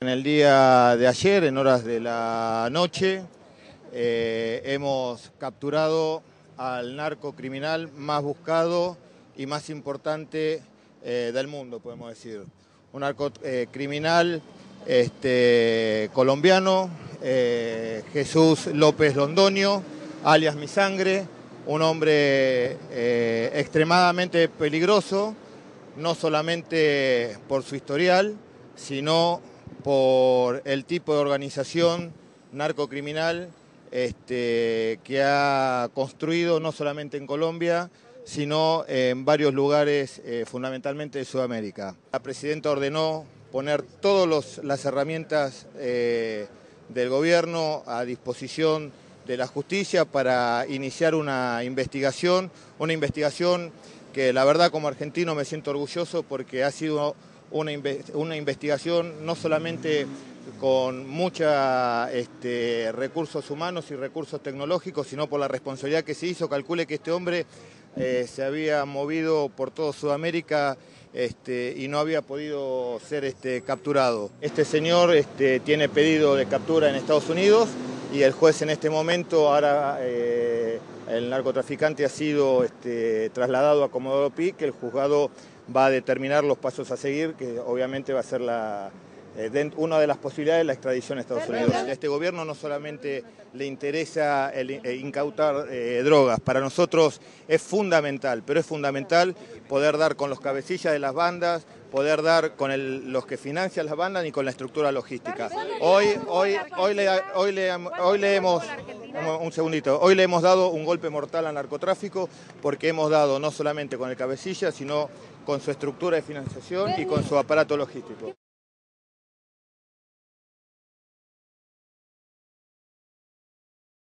En el día de ayer, en horas de la noche, hemos capturado al narcocriminal más buscado y más importante del mundo, podemos decir. Un narcocriminal colombiano, Jesús López Londoño, alias Mi Sangre, un hombre extremadamente peligroso, no solamente por su historial, sino por el tipo de organización narcocriminal que ha construido no solamente en Colombia, sino en varios lugares, fundamentalmente de Sudamérica. La presidenta ordenó poner todas las herramientas del gobierno a disposición de la justicia para iniciar una investigación que la verdad como argentino me siento orgulloso porque ha sido una investigación no solamente con muchos recursos humanos y recursos tecnológicos, sino por la responsabilidad que se hizo. Calcule que este hombre se había movido por toda Sudamérica y no había podido ser capturado. Este señor tiene pedido de captura en Estados Unidos y el juez en este momento, ahora el narcotraficante ha sido trasladado a Comodoro Pi, que el juzgado va a determinar los pasos a seguir, que obviamente va a ser una de las posibilidades, la extradición a Estados Unidos. A este gobierno no solamente le interesa incautar drogas, para nosotros es fundamental, pero es fundamental poder dar con los cabecillas de las bandas, poder dar con los que financian las bandas y con la estructura logística. Hoy le hemos dado un golpe mortal al narcotráfico porque hemos dado no solamente con el cabecilla, sino con su estructura de financiación y con su aparato logístico.